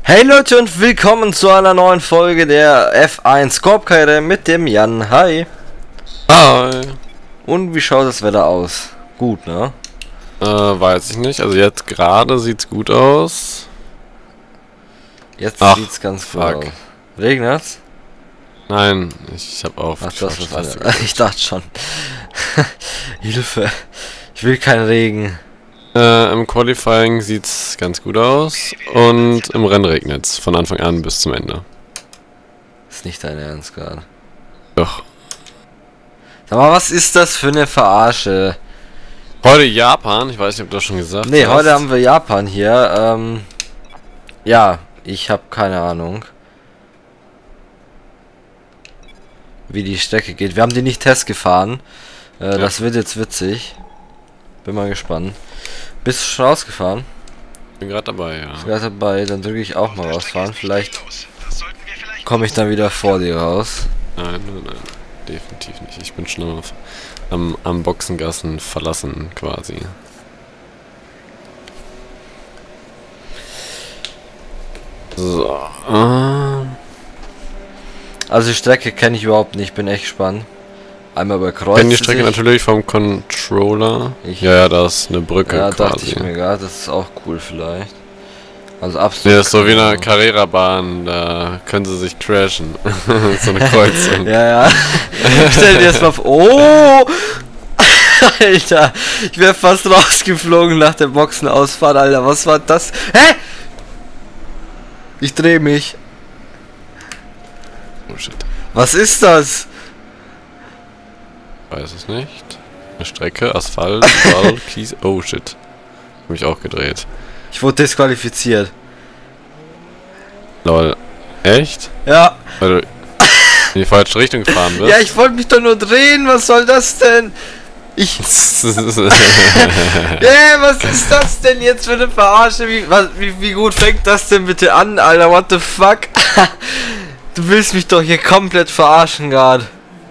Hey Leute und willkommen zu einer neuen Folge der F1 Korbkarriere mit dem Jan. Hi. Hi. Und wie schaut das Wetter aus? Gut, ne? Weiß ich nicht. Also jetzt gerade sieht's gut aus. Jetzt Ach, sieht's ganz gut fuck. aus. Regnet's? Nein, ich habe auf. Ach, das was ich dachte schon. Hilfe. Ich will keinen Regen. Im Qualifying sieht's ganz gut aus und im Rennen regnet's von Anfang an bis zum Ende. Ist nicht dein Ernst gerade. Doch. Sag mal, was ist das für eine Verarsche? Heute Japan, ich weiß nicht, ob du das schon gesagt hast. Nee, heute haben wir Japan hier. Ja, ich habe keine Ahnung, wie die Strecke geht. Wir haben die nicht Test gefahren. Ja. Das wird jetzt witzig. Bin mal gespannt. Bist du schon rausgefahren? Bin gerade dabei, ja. Gerade dabei, dann drücke ich auch mal rausfahren. Vielleicht komme ich dann wieder vor dir raus. Nein, definitiv nicht. Ich bin schon am Boxengassen verlassen quasi. So. Also die Strecke kenne ich überhaupt nicht, bin echt gespannt. Einmal über Kreuz. Ich kenne die Strecke natürlich vom Controller. Ja, da ist eine Brücke ja, quasi. dachte ich mir gerade, das ist auch cool vielleicht. Also absolut. Ja, ist so wie eine Carrera-Bahn, da können sie sich crashen. So eine Kreuzung. Ja. Stell dir das mal vor. Oh! Alter, ich wäre fast rausgeflogen nach der Boxenausfahrt, Alter. Was war das? Hä? Ich drehe mich. Oh shit. Was ist das? Weiß es nicht. Eine Strecke, Asphalt, Wall, Kies. Oh shit. Hab mich auch gedreht. Ich wurde disqualifiziert. Lol. Echt? Ja. Weil du in die falsche Richtung gefahren bist? Ja, ich wollte mich doch nur drehen. Was soll das denn? Was ist das denn jetzt für eine Verarsche? Wie gut fängt das denn bitte an, Alter? What the fuck? Du willst mich doch hier komplett verarschen gerade.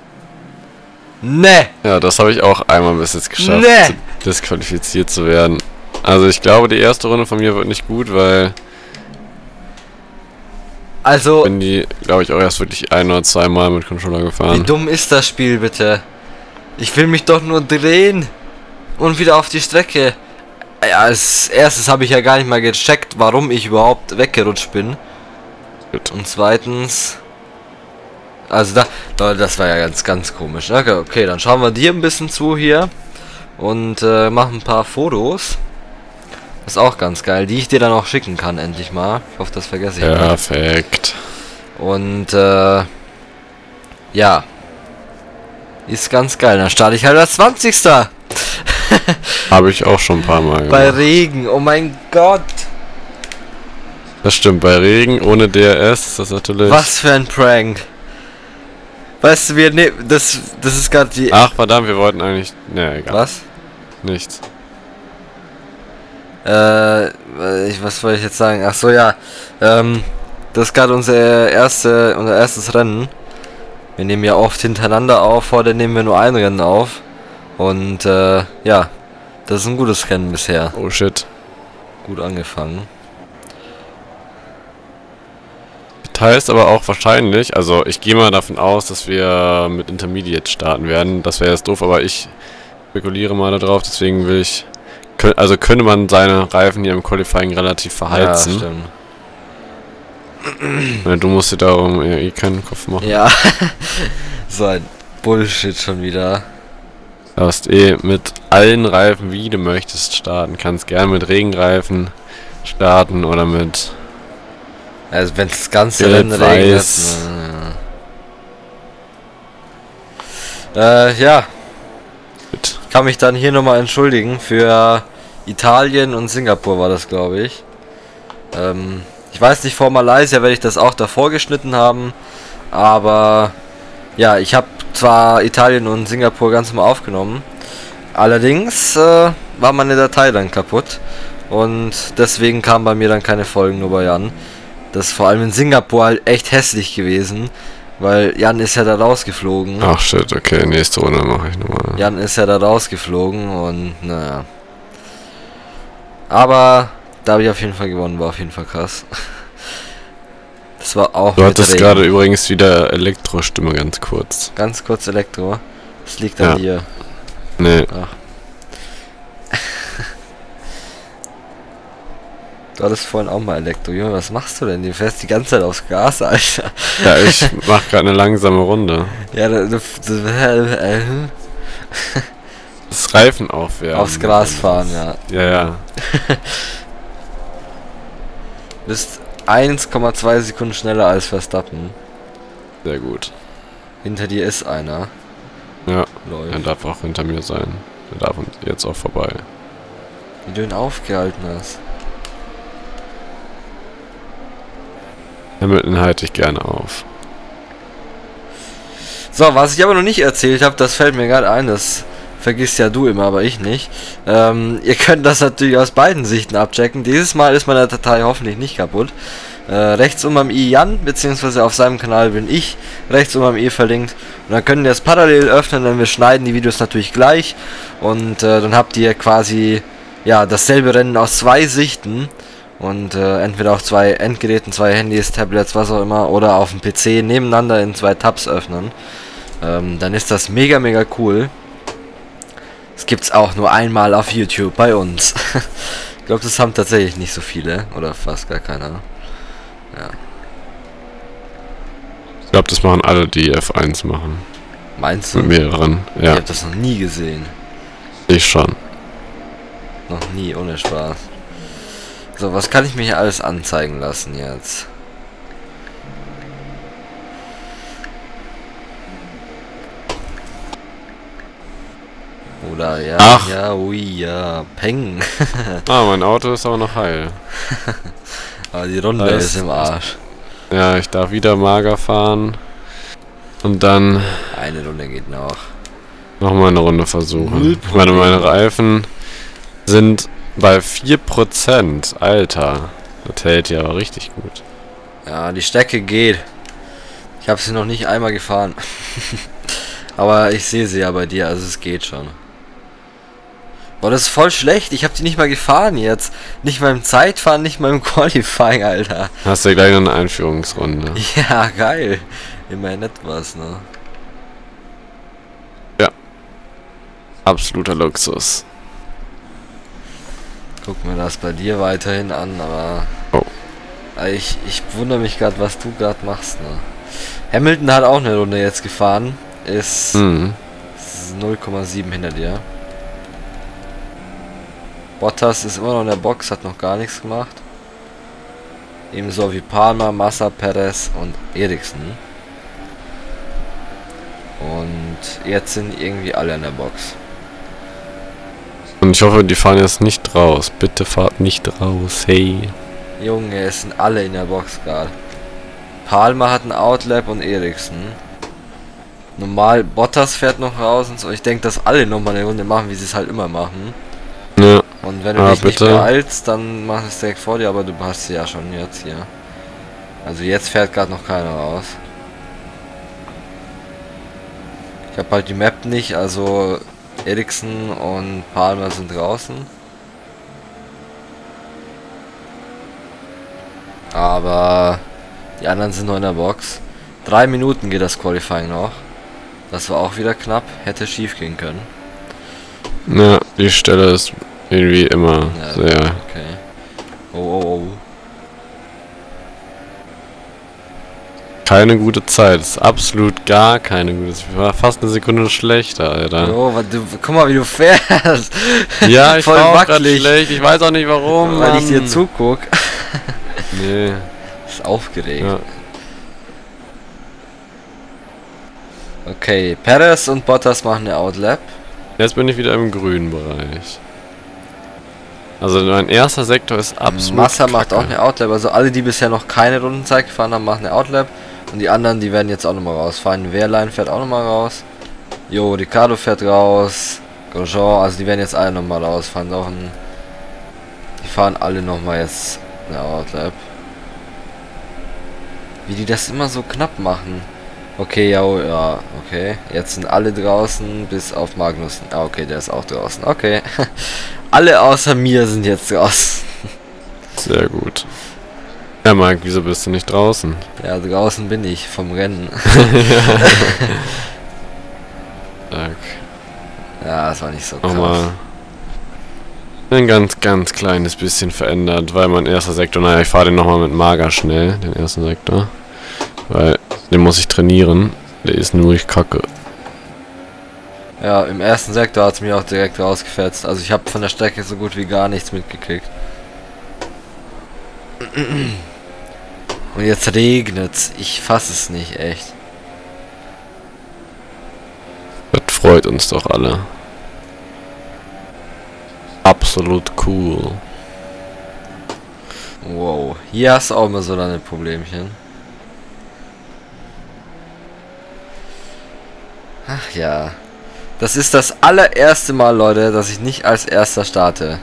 Ne. Ja, das habe ich auch einmal bis jetzt geschafft, disqualifiziert zu werden. Also ich glaube, die erste Runde von mir wird nicht gut, weil also bin die, glaube ich, auch erst wirklich ein- oder zweimal mit Controller gefahren. wie dumm ist das Spiel bitte? Ich will mich doch nur drehen und wieder auf die Strecke. Ja, als erstes habe ich ja gar nicht mal gecheckt, warum ich überhaupt weggerutscht bin. Gut. Und zweitens, also Leute, das war ja ganz komisch. Okay, dann schauen wir dir ein bisschen zu hier und machen ein paar Fotos. Das ist auch ganz geil, die ich dir dann auch schicken kann, endlich mal. Ich hoffe, das vergesse ich nicht. Perfekt. Und ja, ist ganz geil. Dann starte ich halt als 20. Habe ich auch schon ein paar Mal Bei gemacht. Regen, oh mein Gott. Das stimmt, bei Regen ohne DRS ist das natürlich... Was für ein Prank. Weißt du, das ist gerade die... Ach verdammt, wir wollten eigentlich... Ne, egal. Was? Nichts. Was wollte ich jetzt sagen? Ach so, ja. Das ist gerade unser erstes Rennen. Wir nehmen ja oft hintereinander auf, heute nehmen wir nur ein Rennen auf. Und ja, das ist ein gutes Rennen bisher. Oh shit. Gut angefangen. Das heißt aber auch wahrscheinlich, also ich gehe mal davon aus, dass wir mit Intermediate starten werden. Das wäre jetzt doof, aber ich spekuliere mal darauf, deswegen will ich... Also könnte man seine Reifen hier im Qualifying relativ verheizen. Ja, stimmt. Du musst dir darum eh keinen Kopf machen. Ja. So ein Bullshit schon wieder. Du hast mit allen Reifen, wie du möchtest, starten. Kannst gerne mit Regenreifen starten oder mit... Also wenn das ganze Rennen regnet. Ja. Gut. Ich kann mich dann hier nochmal entschuldigen für Italien und Singapur war das, glaube ich. Ich weiß nicht, vor Malaysia werde ich das auch davor geschnitten haben. Aber ja, ich habe zwar Italien und Singapur ganz mal aufgenommen. Allerdings war meine Datei dann kaputt. Und deswegen kamen bei mir dann keine Folgen, nur bei Jan. Das ist vor allem in Singapur halt echt hässlich gewesen. Weil Jan ist ja da rausgeflogen. Ach shit, okay, nächste Runde mache ich nochmal. Jan ist ja da rausgeflogen und naja. Aber da habe ich auf jeden Fall gewonnen, war auf jeden Fall krass. Das war auch Du mit hattest Regen. gerade übrigens wieder Elektrostimme, ganz kurz. Ganz kurz Elektro. Das liegt an dir. Nee. Ach. Du hattest vorhin auch mal Elektro. Junge, was machst du denn? Du fährst die ganze Zeit aufs Gas, Alter. Ja, ich mach gerade eine langsame Runde. Ja, Das Reifen aufwärmen. aufs Gras fahren, ja. Ja, ja. Bist 1,2 Sekunden schneller als Verstappen. Sehr gut. Hinter dir ist einer. Ja, Läuft. er darf auch hinter mir sein. Er darf jetzt auch vorbei. Wie du ihn aufgehalten hast. Hamilton halte ich gerne auf. So, was ich aber noch nicht erzählt habe, das fällt mir gerade ein, das vergisst ja du immer, aber ich nicht. Ihr könnt das natürlich aus beiden Sichten abchecken. Dieses Mal ist meine Datei hoffentlich nicht kaputt. Rechts um am i Jan, beziehungsweise auf seinem Kanal bin ich rechts um am i verlinkt. Und dann können wir es parallel öffnen, denn wir schneiden die Videos natürlich gleich. Und dann habt ihr quasi ja dasselbe Rennen aus zwei Sichten. Und entweder auf zwei Endgeräten, zwei Handys, Tablets, was auch immer, oder auf dem PC nebeneinander in zwei Tabs öffnen. Dann ist das mega, mega cool. Das gibt's auch nur einmal auf YouTube bei uns. Ich glaube, das haben tatsächlich nicht so viele. Oder fast gar keiner. Ja. Ich glaube, das machen alle, die F1 machen. Meinst du? Mit mehreren. Ich Ja, habe das noch nie gesehen. ich schon. Noch nie, ohne Spaß. So, was kann ich mir hier alles anzeigen lassen jetzt? Oder ja, Ach. ja, ui, ja, Peng. Ah, mein Auto ist aber noch heil. Aber die Runde Das ist im Arsch. Ja, ich darf wieder mager fahren. Und dann Eine Runde geht noch. nochmal eine Runde versuchen. Null Ich meine, meine Reifen sind bei 4%. Alter, das hält ja aber richtig gut. Ja, die Strecke geht. Ich habe sie noch nicht einmal gefahren. Aber ich sehe sie ja bei dir, also es geht schon. Boah, das ist voll schlecht. Ich habe die nicht mal gefahren jetzt. Nicht mal im Zeitfahren, nicht mal im Qualifying, Alter. Hast du gleich noch eine Einführungsrunde. Ja, geil. Immerhin etwas, ne? Absoluter Luxus. Guck mir das bei dir weiterhin an, aber... Oh. Ich wundere mich gerade, was du gerade machst, ne? Hamilton hat auch eine Runde jetzt gefahren. Ist 0,7 hinter dir. Bottas ist immer noch in der Box, hat noch gar nichts gemacht. Ebenso wie Palmer, Massa, Perez und Eriksen. Und jetzt sind irgendwie alle in der Box. Und ich hoffe, die fahren jetzt nicht raus. Bitte fahrt nicht raus, hey. Junge, es sind alle in der Box gerade. Palmer hat ein Outlap und Eriksen. Normal, Bottas fährt noch raus und so. Ich denke, dass alle nochmal eine Runde machen, wie sie es halt immer machen. Ja. Und wenn du dich nicht beeilst, dann mach es direkt vor dir, aber du hast sie ja schon jetzt hier. Also jetzt fährt gerade noch keiner raus. Ich habe halt die Map nicht, also Eriksen und Palmer sind draußen. Aber die anderen sind noch in der Box. 3 Minuten geht das Qualifying noch. Das war auch wieder knapp, hätte schief gehen können. Ja, die Stelle ist irgendwie immer Ja, sehr... okay. Oh, oh, oh. Keine gute Zeit. Das ist absolut gar keine gute Zeit. Ich war fast eine Sekunde schlechter, Alter. Oh, guck mal, wie du fährst. Ja, ich voll war auch grad wackelig. schlecht. Ich weiß auch nicht warum, Weil ich dir Mann. zuguck. Nee. Ist aufgeregt. Ja. Okay, Perez und Bottas machen eine Outlap. Jetzt bin ich wieder im grünen Bereich. Also mein erster Sektor ist absolut Massa macht kacke. auch eine Outlap. Also alle, die bisher noch keine Rundenzeit gefahren haben, machen eine Outlap. Und die anderen, die werden jetzt auch nochmal rausfahren. Wehrlein fährt auch nochmal raus. Jo, Ricardo fährt raus. Grosjean, also die werden jetzt alle nochmal rausfahren. Die fahren alle nochmal jetzt eine Outlap. Wie die das immer so knapp machen. Okay, ja, ja, okay. Jetzt sind alle draußen, bis auf Magnussen. Ah, okay, der ist auch draußen. Okay. Alle außer mir sind jetzt draußen. Sehr gut. Ja, Mike, wieso bist du nicht draußen? Ja, draußen bin ich vom Rennen. Zack. Ja, das war nicht so krass. Nochmal ein ganz kleines bisschen verändert, weil mein erster Sektor, naja, ich fahre den nochmal mit Mager schnell, den ersten Sektor. Weil den muss ich trainieren. Der ist nur ich kacke. Ja, im ersten Sektor hat es mich auch direkt rausgefetzt. Also ich habe von der Strecke so gut wie gar nichts mitgekriegt. Und jetzt regnet's. Ich fass es nicht, echt. Das freut uns doch alle. Absolut cool. Wow. Hier hast du auch immer so deine Problemchen. Ach ja. Das ist das allererste Mal, Leute, dass ich nicht als erster starte.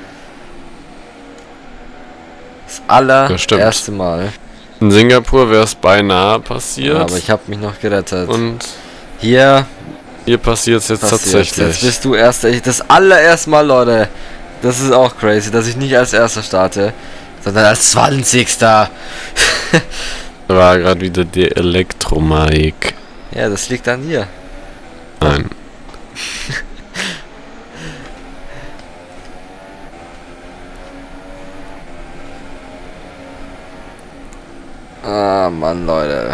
Das allererste Mal. In Singapur wäre es beinahe passiert. Ja, aber ich habe mich noch gerettet. Und hier passiert es jetzt tatsächlich. Jetzt bist du erster. Das allererste Mal, Leute. Das ist auch crazy, dass ich nicht als erster starte, sondern als 20. Da war gerade wieder der Elektromike. Ja, das liegt an dir. Nein. Ah, Mann, Leute.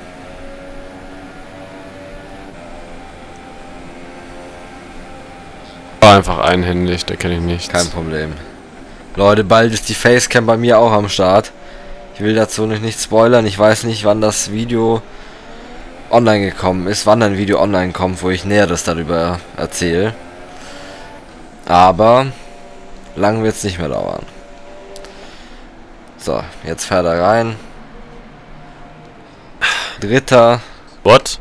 War einfach einhändig, da kenne ich nichts. Kein Problem. Leute, bald ist die Facecam bei mir auch am Start. Ich will dazu noch nicht spoilern. Ich weiß nicht, wann das Video online gekommen ist, wann ein Video online kommt, wo ich Näheres darüber erzähle. Aber lang wird es nicht mehr dauern. So, jetzt fährt er rein. Dritter. What?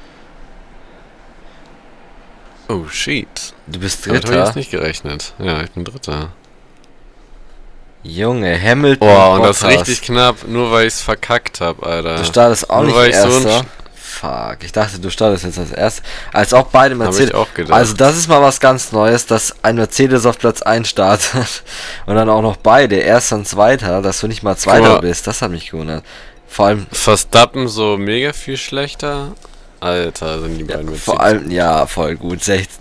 Oh shit. Du bist Damit habe Dritter. ich jetzt nicht gerechnet. Ja, ich bin Dritter. Junge, Hamilton. Boah, und das ist richtig knapp, nur weil ich es verkackt habe, Alter. Du startest auch nur nicht weil ich erster. Fuck, ich dachte, du startest jetzt als erster. Als auch beide Mercedes. Hab ich auch gedacht. Also das ist mal was ganz Neues, dass ein Mercedes auf Platz 1 startet. Und dann auch noch beide, erster und zweiter, dass du nicht mal Zweiter bist. Das hat mich gewundert. Vor allem... Verstappen so mega viel schlechter. Alter, sind die beiden Vor allem, ja, voll gut.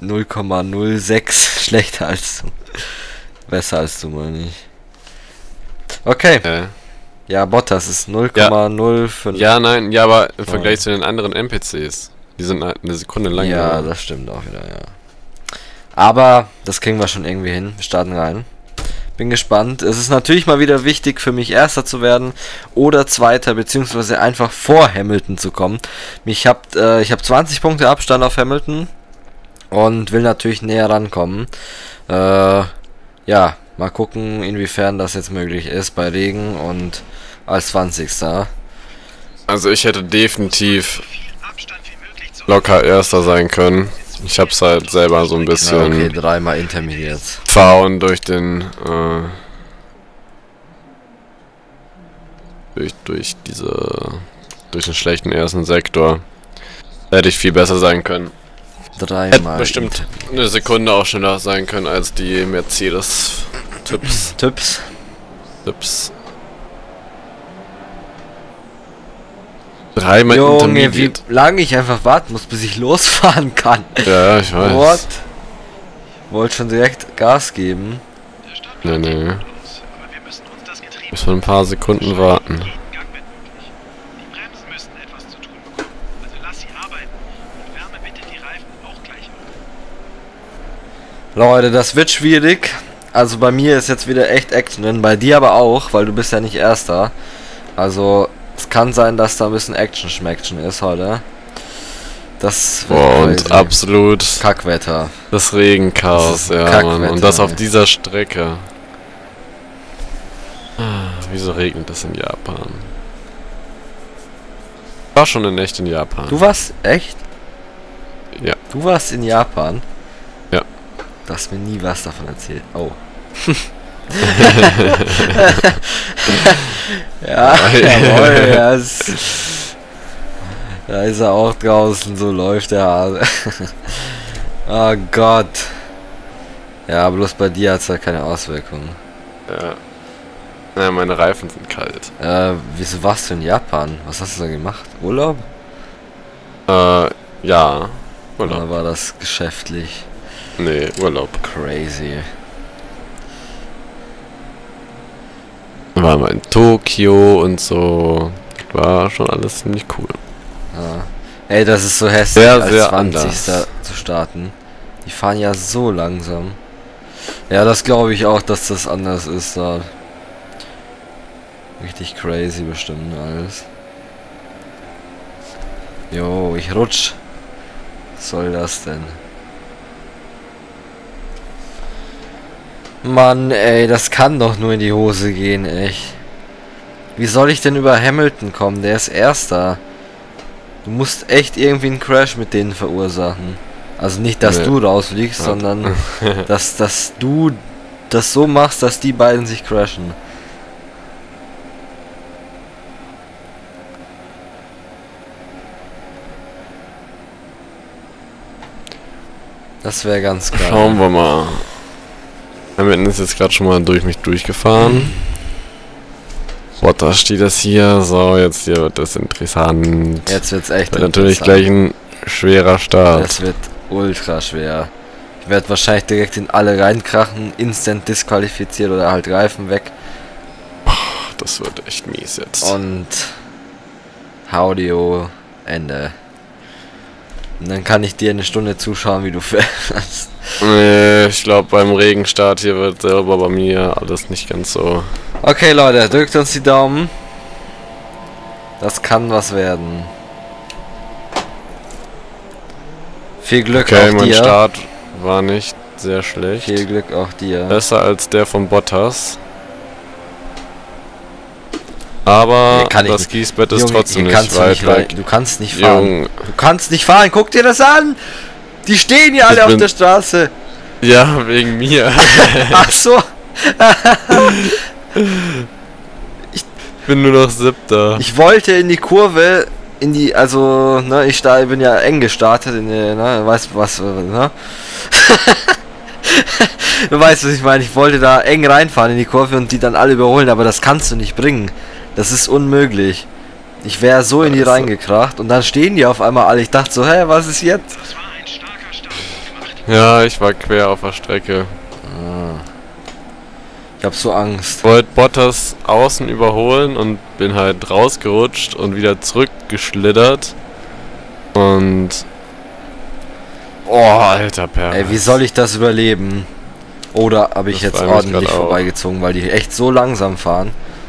0,06 schlechter als du. Besser als du, meine ich. Okay. Ja, Bottas ist 0,05. Ja, nein, ja, aber im Vergleich zu den anderen NPCs. Die sind halt eine Sekunde lang. Ja, das stimmt auch wieder, ja. Aber das kriegen wir schon irgendwie hin. Wir starten rein. Bin gespannt. Es ist natürlich mal wieder wichtig für mich, Erster zu werden oder Zweiter, beziehungsweise einfach vor Hamilton zu kommen. Ich hab 20 Punkte Abstand auf Hamilton und will natürlich näher rankommen. Ja, mal gucken, inwiefern das jetzt möglich ist bei Regen und als 20. Also ich hätte definitiv locker Erster sein können. Ich hab's halt selber so ein bisschen... Okay, dreimal Intermediate. Fahren durch den... durch den schlechten ersten Sektor. Da hätte ich viel besser sein können. Dreimal. Hätte bestimmt eine Sekunde auch schneller sein können als die Mercedes-Tipps. Tipps. Dreimal Junge, wie Intermediate. lange ich einfach warten muss, bis ich losfahren kann. Ja, ich weiß. What? Wollte schon direkt Gas geben. Nee. Müssen wir ein paar Sekunden warten. Leute, das wird schwierig. Also bei mir ist jetzt wieder echt Action drin, bei dir aber auch, weil du bist ja nicht Erster. Also es kann sein, dass da ein bisschen Action-Schmeckchen ist heute. Das wird und absolut Kackwetter. Das Regenchaos, ja, Mann. Und das auf dieser Strecke. Wieso regnet es in Japan? War schon in echt in Japan. Du warst echt? Ja. Du warst in Japan? Ja. Du hast mir nie was davon erzählt. Oh. Ja, jawohl, ja, da ist er auch draußen, so läuft der Hase. Oh Gott. Ja, bloß bei dir hat es ja keine Auswirkungen. Ja. Naja, meine Reifen sind kalt. Wieso warst du in Japan? Was hast du da gemacht? Urlaub? Ja. Urlaub. Oder war das geschäftlich? Nee, Urlaub. Crazy. War mal in Tokio und so. War schon alles ziemlich cool. Ja. Ey, das ist so hässlich, Sehr, als sehr 20. anders. zu starten. Die fahren ja so langsam. Ja, das glaube ich auch, dass das anders ist da. Richtig crazy bestimmt alles. Jo, ich rutsch. Was soll das denn? Mann, ey, das kann doch nur in die Hose gehen, echt. Wie soll ich denn über Hamilton kommen? Der ist Erster. Du musst echt irgendwie einen Crash mit denen verursachen. Also nicht, dass Nee. du rausfliegst, Ja. sondern dass du das so machst, dass die beiden sich crashen. Das wäre ganz geil. Schauen wir mal. Hamilton ist jetzt gerade schon mal durch mich durchgefahren. Bottas steht das hier. So, jetzt hier wird das interessant. Jetzt wird's echt Wird natürlich interessant. gleich ein schwerer Start. Das wird ultra schwer. Ich werde wahrscheinlich direkt in alle reinkrachen, instant disqualifiziert oder halt Reifen weg. Das wird echt mies jetzt. Und Haudio, Ende. Und dann kann ich dir eine Stunde zuschauen, wie du fährst. Nee, ich glaube beim Regenstart hier wird selber bei mir alles nicht ganz so. Okay Leute, drückt uns die Daumen. Das kann was werden. Viel Glück Okay, auch mein dir. Start war nicht sehr schlecht. Viel Glück auch dir. Besser als der von Bottas. Aber Nee, kann ich das nicht. Gießbett ist Junge, trotzdem hier nicht kannst du weit nicht rein. weg. Du kannst nicht fahren. Junge. Du kannst nicht fahren. Guck dir das an. Die stehen ja alle Ich auf bin- der Straße. Ja, wegen mir. Ach so. Ich bin nur noch Siebter. Ich wollte in die Kurve, also, ne, bin ja eng gestartet, weißt du was, ne? Du weißt, was ich meine, ich wollte da eng reinfahren in die Kurve und die dann alle überholen, aber das kannst du nicht bringen. Das ist unmöglich. Ich wäre so in die Also. reingekracht und dann stehen die auf einmal alle. Ich dachte so, hä, was ist jetzt? Ja, ich war quer auf der Strecke. Ich hab so Angst. Ich wollte Bottas außen überholen und bin halt rausgerutscht und wieder zurückgeschlittert. Und... Oh, alter Perez. Ey, wie soll ich das überleben? Oder habe ich Das jetzt frage ich ordentlich grad auch. vorbeigezogen, weil die echt so langsam fahren.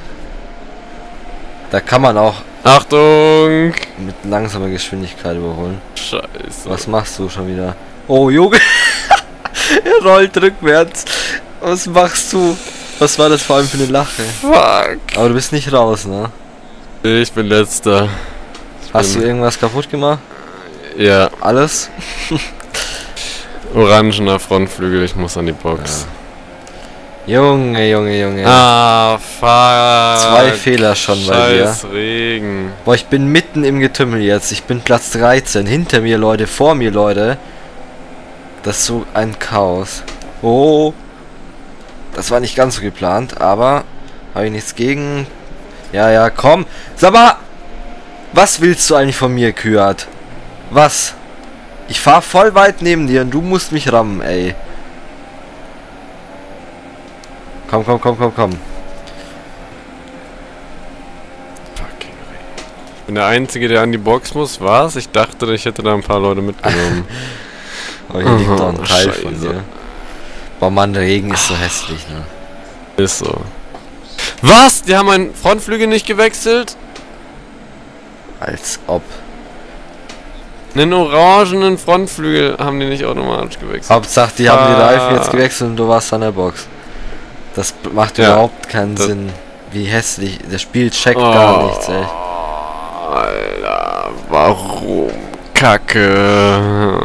Da kann man auch Achtung! mit langsamer Geschwindigkeit überholen. Scheiße. Was machst du schon wieder? Oh, Junge! Er rollt rückwärts. Was machst du? Was war das vor allem für eine Lache? Fuck! Aber du bist nicht raus, ne? Ich bin letzter. Hast du irgendwas kaputt gemacht? Ja, Alles? orangener Frontflügel, ich muss an die Box. Junge, Junge, Junge. Ah, fuck. 2 Fehler schon bei dir. Scheiß Regen. Boah, ich bin mitten im Getümmel jetzt. Ich bin Platz 13. Hinter mir, Leute. Vor mir, Leute. Das ist so ein Chaos. Oh. Das war nicht ganz so geplant, aber habe ich nichts gegen. Ja, ja, komm. Sag mal, was willst du eigentlich von mir, Kyat? Was? Ich fahr voll weit neben dir und du musst mich rammen, ey. Komm, komm, komm, komm, komm. Fucking Regen. Ich bin der Einzige, der an die Box muss. Was? Ich dachte, ich hätte da ein paar Leute mitgenommen. Oh, hier liegt noch ein Oh, Teil von Scheiße. dir. Boah, Mann, Regen ist so hässlich, ne? Ist so. Was? Die haben meinen Frontflügel nicht gewechselt? Als ob. Einen orangenen Frontflügel haben die nicht automatisch gewechselt. Hauptsache, die haben die Reifen jetzt Ah. gewechselt und du warst an der Box. Das macht Ja, überhaupt keinen das- Sinn. Wie hässlich. Das Spiel checkt gar nichts, ey. Alter, warum? Kacke.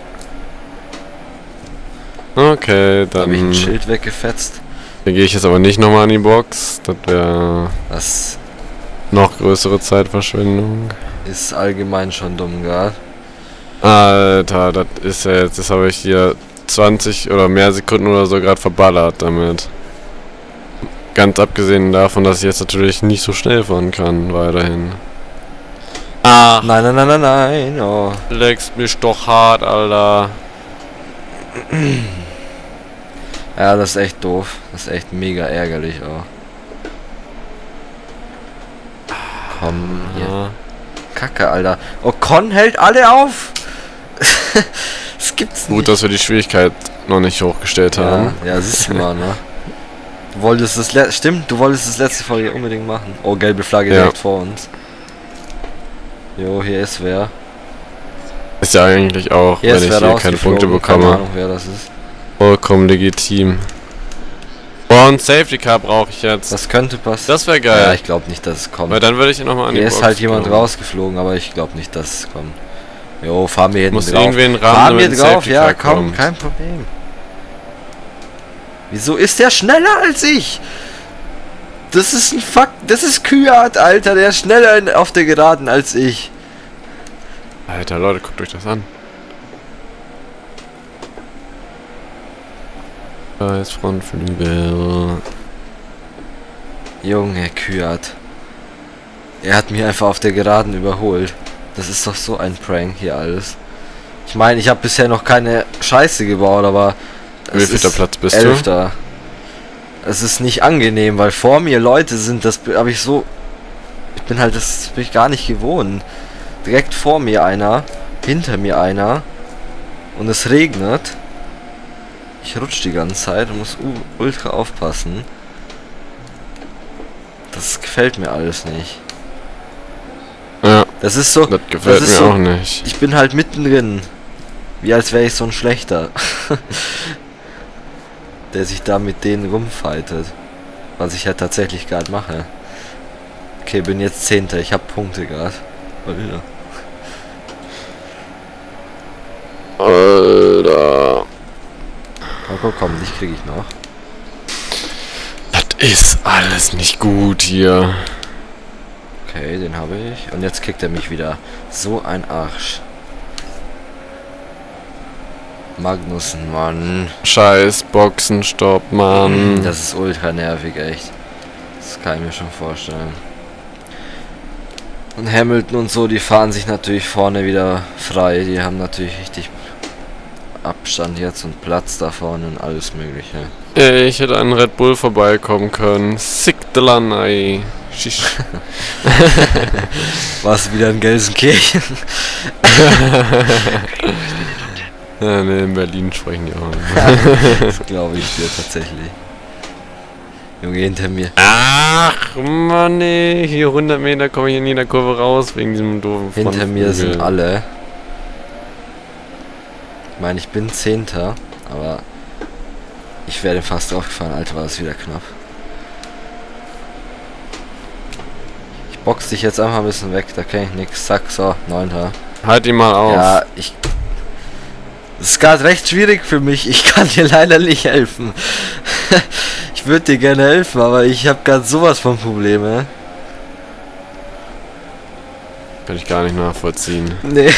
Okay, Da habe ich ein dann Schild weggefetzt. gehe ich jetzt aber nicht nochmal an die Box. Das wäre Das noch größere Zeitverschwendung. ist allgemein schon dumm, gerade. Alter, das ist ja jetzt, das habe ich hier 20 oder mehr Sekunden oder so gerade verballert damit. Ganz abgesehen davon, dass ich jetzt natürlich nicht so schnell fahren kann, weiterhin. Ah, Nein, nein, nein, nein, nein. Oh. leckst mich doch hart, Alter. Ja, das ist echt doof. Das ist echt mega ärgerlich auch. Komm, hier. Ja. Kacke, Alter. Ocon hält alle auf. Das gibt's nicht. Gut, dass wir die Schwierigkeit noch nicht hochgestellt haben. Ja, siehst du mal, ne? Du wolltest das stimmt, du wolltest das letzte Folge unbedingt machen. Oh, gelbe Flagge Ja. direkt vor uns. Jo, hier ist wer. Ist ja eigentlich auch, Hier wenn ist ich wer hier keine Punkte rausgeflogen. bekomme. Keine Ahnung, wer das ist. Vollkommen legitim. Oh, ein Safety Car brauche ich jetzt. Das könnte passieren. Das wäre Ja, geil. ich glaube nicht, dass es kommt. Weil dann würde ich nochmal an die Hier Box ist halt jemand kommen. rausgeflogen, aber ich glaube nicht, dass es kommt. Jo, fahren wir hinten Muss drauf. irgendwie ein Rahmen Fahren wir mit drauf, Safety ja, Car komm, kommt. kein Problem. Wieso ist der schneller als ich? Das ist ein Fakt, das ist Kühart, Alter, der ist schneller auf der Geraden als ich. Alter, Leute, guckt euch das an. Da ist Frontflügel. Junge, Kühart. Er hat mich einfach auf der Geraden überholt. Das ist doch so ein Prank hier alles. Ich meine, ich habe bisher noch keine Scheiße gebaut, aber Wie vielter Platz bist du? 11. Es ist nicht angenehm, weil vor mir Leute sind, das habe ich so... Ich bin halt, das bin ich gar nicht gewohnt. Direkt vor mir einer, hinter mir einer und es regnet. Ich rutsche die ganze Zeit und muss ultra aufpassen. Das gefällt mir alles nicht. Ja, Das ist so... das gefällt ist mir so, auch nicht. Ich bin halt mittendrin. Wie als wäre ich so ein Schlechter. Der sich da mit denen rumfightet. Was ich ja tatsächlich gerade mache. Okay, bin jetzt 10. Ich habe Punkte gerade. Alter. Komm, dich kriege ich noch. Das ist alles nicht gut hier. Okay, den habe ich. Und jetzt kickt er mich wieder. So ein Arsch. Magnussen, Mann. Scheiß Boxenstopp, Mann. Das ist ultra nervig, echt. Das kann ich mir schon vorstellen. Und Hamilton und so, die fahren sich natürlich vorne wieder frei. Die haben natürlich richtig Abstand jetzt und Platz da vorne und alles mögliche. Ich hätte an Red Bull vorbeikommen können. Sick de Lanai. Shish. Warst du wieder in Gelsenkirchen? Ja, ne, in Berlin sprechen die auch. Das glaube ich dir tatsächlich. Junge, hinter mir. Ach, Mann, ey. Hier 100 Meter komme ich in jeder Kurve raus, wegen diesem doofen Hinter mir Frontflügel. sind alle. Ich meine, ich bin 10. Aber ich werde fast draufgefahren. Alter, war das wieder knapp. Ich box dich jetzt einfach ein bisschen weg. Da kenne ich nix. Zack, so, 9. Halt ihn mal auf. Ja, es ist gerade recht schwierig für mich. Ich kann dir leider nicht helfen. Ich würde dir gerne helfen, aber ich habe gerade sowas von Probleme. Kann ich gar nicht nachvollziehen. Nee.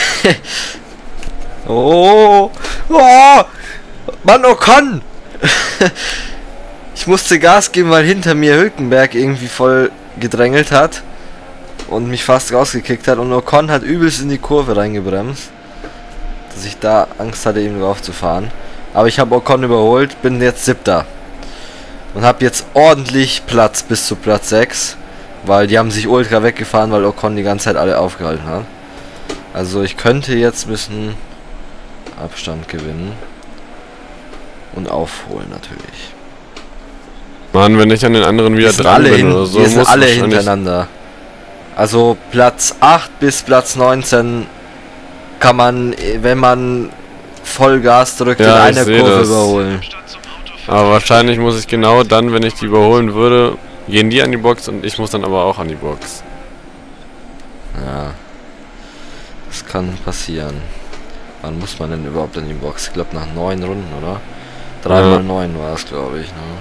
Oh. Oh. Mann, Ocon. Ich musste Gas geben, weil hinter mir Hülkenberg irgendwie voll gedrängelt hat. Und mich fast rausgekickt hat. Und Ocon hat übelst in die Kurve reingebremst. Dass ich da Angst hatte, ihm drauf zu fahren. Aber ich habe Ocon überholt, bin jetzt 7. Und habe jetzt ordentlich Platz bis zu Platz 6. Weil die haben sich ultra weggefahren, weil Ocon die ganze Zeit alle aufgehalten hat. Also ich könnte jetzt ein bisschen Abstand gewinnen. Und aufholen natürlich. Mann, wenn ich an den anderen wieder dran bin oder so, wir sind muss alle wahrscheinlich... hintereinander. Also Platz 8 bis Platz 19 kann man, wenn man Vollgas drückt, Ja, in ich einer seh Kurve das. überholen. Aber wahrscheinlich muss ich genau dann, wenn ich die überholen würde, gehen die an die Box und ich muss dann aber auch an die Box. Ja. Das kann passieren. Wann muss man denn überhaupt an die Box? Ich glaube nach 9 Runden, oder? 3x9 war es, glaube ich. Ne?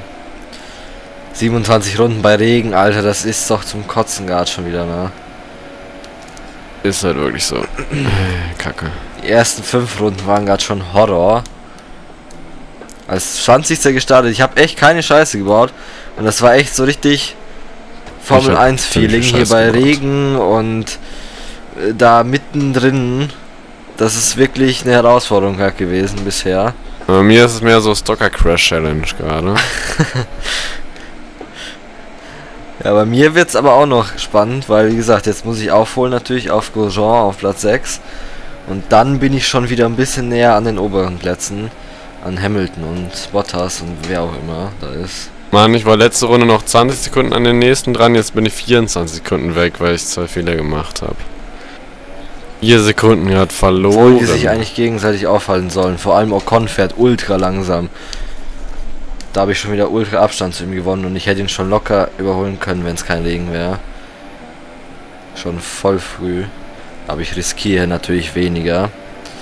27 Runden bei Regen, Alter, das ist doch zum Kotzen gerade schon wieder, ne? Ist halt wirklich so. Kacke. Die ersten 5 Runden waren gerade schon Horror. als 20. gestartet. Ich habe echt keine Scheiße gebaut. Und das war echt so richtig Formel 1 Feeling hier bei Regen und da mittendrin. Das ist wirklich eine Herausforderung gewesen bisher. Bei mir ist es mehr so Stocker Crash Challenge gerade. Ja, bei mir wird es aber auch noch spannend, weil wie gesagt, jetzt muss ich aufholen natürlich auf Grosjean auf Platz 6. Und dann bin ich schon wieder ein bisschen näher an den oberen Plätzen. An Hamilton und Bottas und wer auch immer da ist. Mann, ich war letzte Runde noch 20 Sekunden an den nächsten dran, jetzt bin ich 24 Sekunden weg, weil ich 2 Fehler gemacht habe. 4 Sekunden hat verloren. Obwohl die sich eigentlich gegenseitig aufhalten sollen. Vor allem Ocon fährt ultra langsam. Da habe ich schon wieder ultra Abstand zu ihm gewonnen und ich hätte ihn schon locker überholen können, wenn es kein Regen wäre. Schon voll früh. Aber ich riskiere natürlich weniger.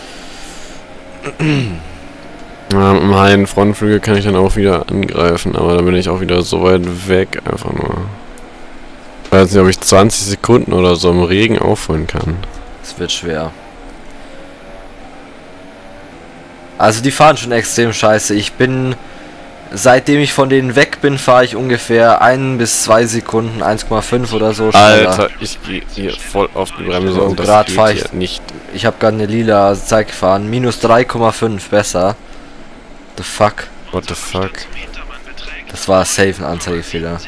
Ja, mit dem heilen Frontflügel kann ich dann auch wieder angreifen, aber dann bin ich auch wieder so weit weg, einfach nur. Ich weiß nicht, ob ich 20 Sekunden oder so im Regen aufholen kann. Es wird schwer. Also die fahren schon extrem scheiße. Ich bin, seitdem ich von denen weg bin, fahre ich ungefähr 1 bis 2 Sekunden, 1,5 oder so schneller. Alter, ich gehe hier voll auf die Bremse so, und das grad geht fahr hier nicht. Ich habe gerade eine lila Zeit gefahren. Minus 3,5 besser. The fuck? What the fuck? Das war safe ein Anzeigefehler.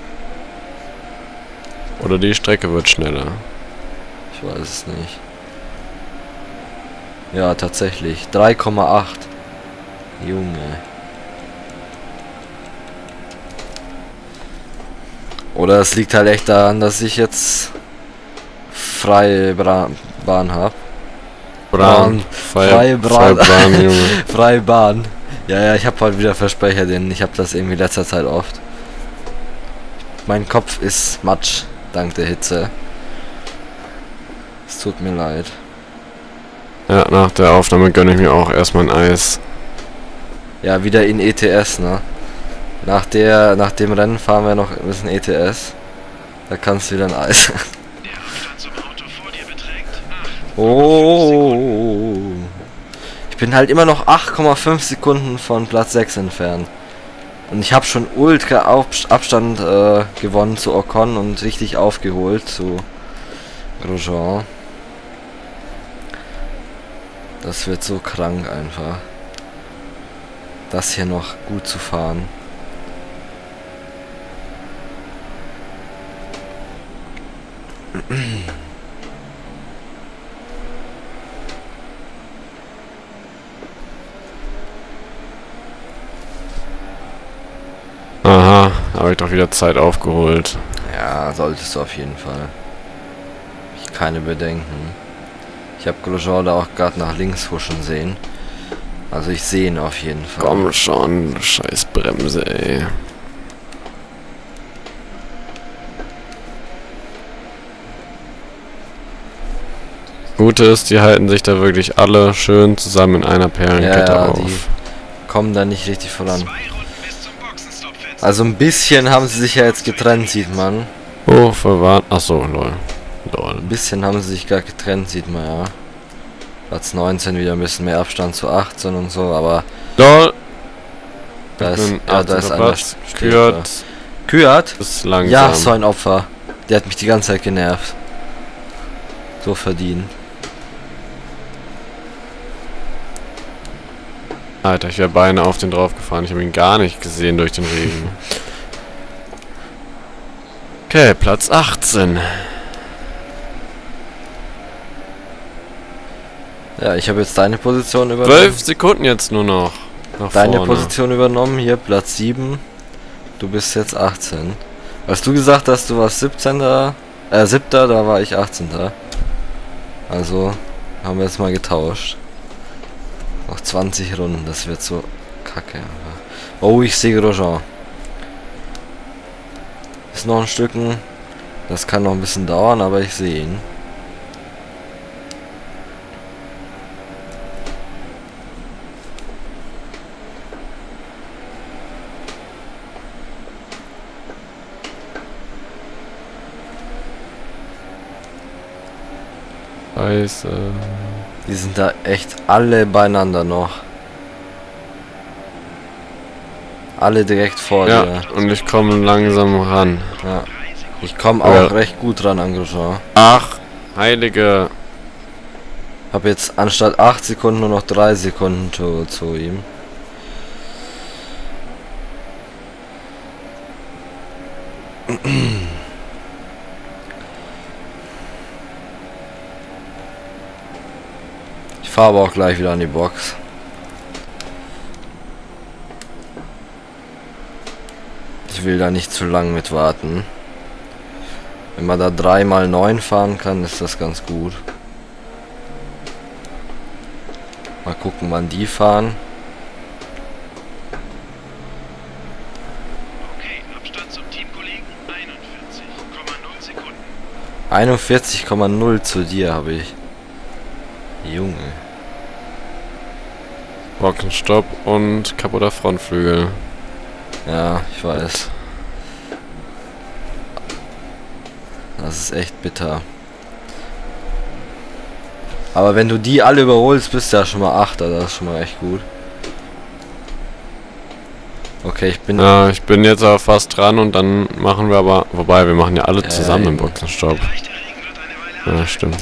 Oder die Strecke wird schneller. Ich weiß es nicht. Ja, tatsächlich. 3,8. Junge. Oder es liegt halt echt daran, dass ich jetzt freie Bahn habe. Freie Bahn, Junge. Freie Bahn. Ja, ich habe halt wieder Versprecher, denn ich habe das irgendwie letzter Zeit oft. Mein Kopf ist matsch, dank der Hitze. Es tut mir leid. Ja, nach der Aufnahme gönne ich mir auch erstmal ein Eis. Ja, wieder in ETS, ne? Nach dem Rennen fahren wir noch ein bisschen ETS. Da kannst du wieder ein Eis. Oh. Ich bin halt immer noch 8,5 Sekunden von Platz 6 entfernt. Und ich habe schon ultra Abstand gewonnen zu Ocon und richtig aufgeholt zu Grosjean. Das wird so krank einfach. Das hier noch gut zu fahren. Aha, habe ich doch wieder Zeit aufgeholt. Ja, solltest du auf jeden Fall. Ich keine Bedenken. Ich habe Grosjean da auch gerade nach links huschen sehen. Also ich sehe ihn auf jeden Fall. Komm schon, scheiß Bremse, ey. Gute ist, die halten sich da wirklich alle schön zusammen in einer Perlenkette auf. Die kommen da nicht richtig voran. Also ein bisschen haben sie sich ja jetzt getrennt, sieht man. Oh, verwarnt. Achso, lol. Ein bisschen haben sie sich gerade getrennt, sieht man ja. Platz 19 wieder ein bisschen mehr Abstand zu 18 und so, aber... LOL! Da ist einer. Kürt ist langsam. Ja, so ein Opfer. Der hat mich die ganze Zeit genervt. So verdient. Alter, ich wäre beinahe auf den drauf gefahren. Ich habe ihn gar nicht gesehen durch den Regen. Okay, Platz 18. Ja, ich habe jetzt deine Position übernommen. 12 Sekunden jetzt nur noch. Deine Position übernommen, hier Platz 7. Du bist jetzt 18. Als du gesagt hast, du warst 17. 7. Da war ich 18. Also haben wir jetzt mal getauscht. Noch 20 Runden, das wird so kacke. Oh, ich sehe Grosjean. Ist noch ein Stücken. Das kann noch ein bisschen dauern, aber ich sehe ihn. Scheiße. Die sind da echt alle beieinander noch. Alle direkt vor Ja, dir. und ich komme langsam ran. Ja. Ich komme auch recht gut ran an Grosjean. Ach, heilige. Hab jetzt anstatt 8 Sekunden nur noch 3 Sekunden zu ihm. Ich fahre aber auch gleich wieder an die Box. Ich will da nicht zu lang mit warten. Wenn man da 3x9 fahren kann, ist das ganz gut. Mal gucken, wann die fahren. Okay, Abstand zum Teamkollegen 41,0 Sekunden. 41,0 zu dir habe ich. Junge. Boxenstopp und kaputter Frontflügel. Ja, ich weiß. Das ist echt bitter. Aber wenn du die alle überholst, bist du ja schon mal 8er. Das ist schon mal echt gut. Okay, ich bin... Ja, ich bin jetzt aber fast dran und dann machen wir aber... Wobei, wir machen ja alle zusammen ja, im Boxenstopp. Leichter Regen wird eine Weile Ja, stimmt.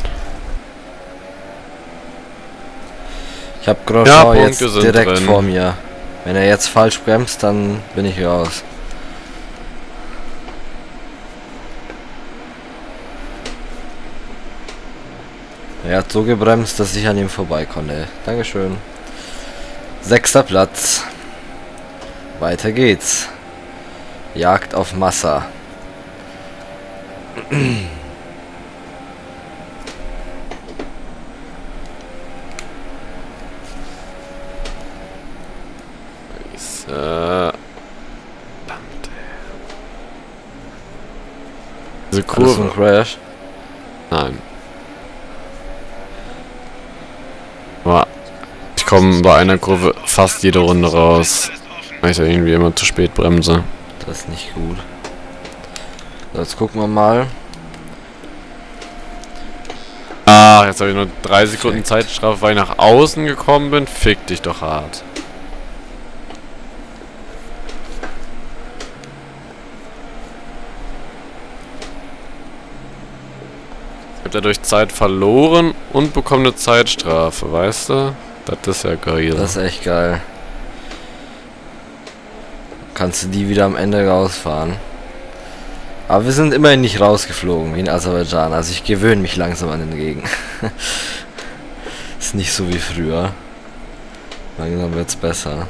Ich habe Grosjean jetzt Punkte sind direkt drin. vor mir. Wenn er jetzt falsch bremst, dann bin ich raus. Er hat so gebremst, dass ich an ihm vorbei konnte. Dankeschön. 6. Platz. Weiter geht's. Jagd auf Massa. Diese Alles ein Kurve. Crash. Nein. Aber ich komme bei einer Kurve fast jede Runde raus, weil ich ja irgendwie immer zu spät bremse. Das ist nicht gut. So, jetzt gucken wir mal. Ah, jetzt habe ich nur 3 Sekunden Zeitstrafe, weil ich nach außen gekommen bin. Fick dich doch hart. Ich habe dadurch Zeit verloren und bekomme eine Zeitstrafe, weißt du? Das ist ja geil. Das ist echt geil. Kannst du die wieder am Ende rausfahren. Aber wir sind immerhin nicht rausgeflogen wie in Aserbaidschan. Also ich gewöhne mich langsam an den Regen. Ist nicht so wie früher. Langsam wird's besser.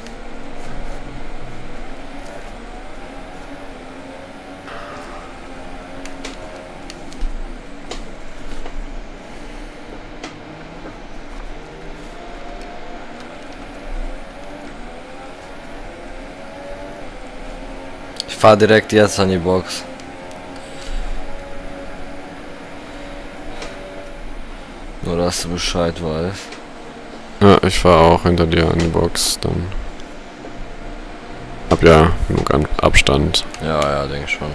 Ich fahre direkt jetzt an die Box. Nur dass du Bescheid weißt. Ja, ich fahre auch hinter dir an die Box, dann. Hab ja genug Abstand. Ja, denke schon.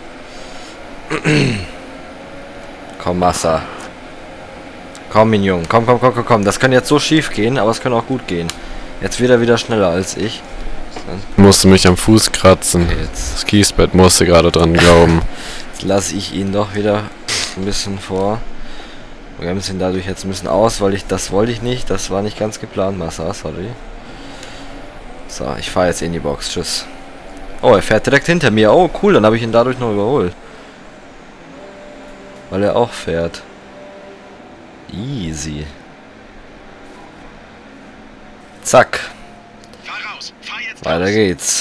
Komm, Massa. Komm, Mignon. Komm. Das kann jetzt so schief gehen, aber es kann auch gut gehen. Jetzt wird er wieder schneller als ich. Musste mich am Fuß kratzen. Okay, jetzt Das Kiesbett musste gerade dran glauben. lasse ich ihn doch wieder ein bisschen vor. Wir bremsen ihn dadurch jetzt ein bisschen aus, weil das wollte ich nicht. Das war nicht ganz geplant, Massa, sorry. So, ich fahre jetzt in die Box. Tschüss. Oh, er fährt direkt hinter mir. Oh, cool, dann habe ich ihn dadurch noch überholt. Weil er auch fährt. Easy. Zack. Fahr raus, fahr jetzt Weiter raus. geht's.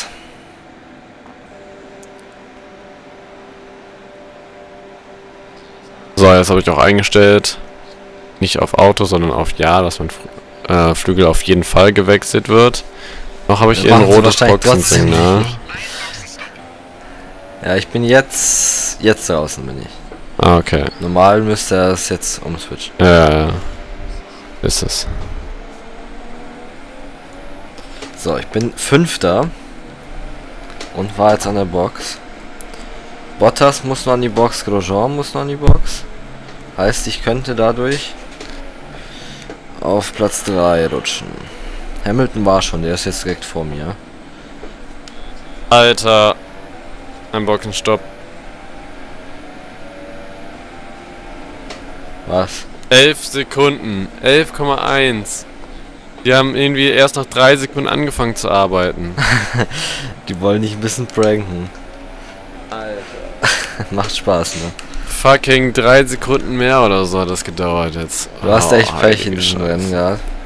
So, jetzt habe ich auch eingestellt. Nicht auf Auto, sondern auf Ja, dass mein Flügel auf jeden Fall gewechselt wird. Noch habe ich hier ein machen sie rotes wahrscheinlich Boxen, trotzdem ne? nicht. Ja, ich bin jetzt draußen bin ich. Ah, okay. Normal müsste er es jetzt umswitchen. Ja. Ist es. So, ich bin 5. Und war jetzt an der Box. Bottas muss noch an die Box, Grosjean muss noch an die Box. Heißt, ich könnte dadurch auf Platz 3 rutschen. Hamilton war schon, der ist jetzt direkt vor mir. Alter. Ein Boxenstopp. Was? 11 Sekunden. 11,1. Die haben irgendwie erst nach 3 Sekunden angefangen zu arbeiten. Die wollen dich ein bisschen pranken. Alter. Macht Spaß, ne? Fucking 3 Sekunden mehr oder so hat das gedauert jetzt. Du hast echt Pech in heilige diesem Scheiße. Rennen gehabt.